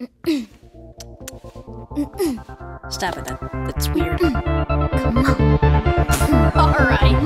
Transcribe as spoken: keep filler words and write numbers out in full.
Stop it, that, that's weird. Come on. Alright.